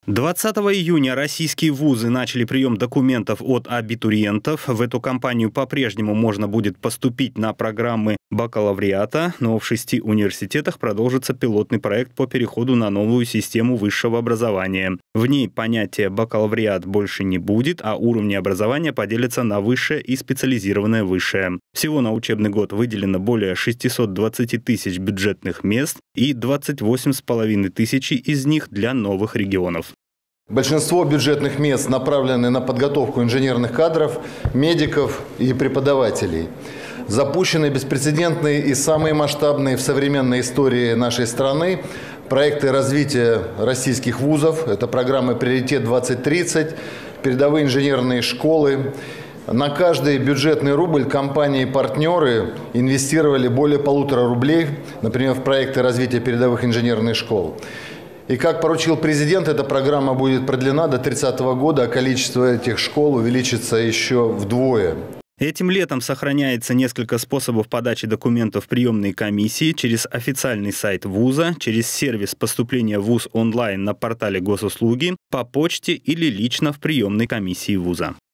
20 июня российские вузы начали прием документов от абитуриентов. В эту кампанию по-прежнему можно будет поступить на программы бакалавриата, но в 6 университетах продолжится пилотный проект по переходу на новую систему высшего образования. В ней понятия бакалавриат больше не будет, а уровни образования поделятся на высшее и специализированное высшее. Всего на учебный год выделено более 620 тысяч бюджетных мест и 28,5 тысяч из них для новых регионов. Большинство бюджетных мест направлены на подготовку инженерных кадров, медиков и преподавателей. Запущены беспрецедентные и самые масштабные в современной истории нашей страны проекты развития российских вузов. Это программы «Приоритет-2030», передовые инженерные школы. На каждый бюджетный рубль компании-партнеры инвестировали более 1,5 рублей, например, в проекты развития передовых инженерных школ. И как поручил президент, эта программа будет продлена до 30 года, а количество этих школ увеличится еще вдвое. Этим летом сохраняется несколько способов подачи документов в приемные комиссии через официальный сайт вуза, через сервис поступления в вуз онлайн на портале госуслуги, по почте или лично в приемной комиссии вуза.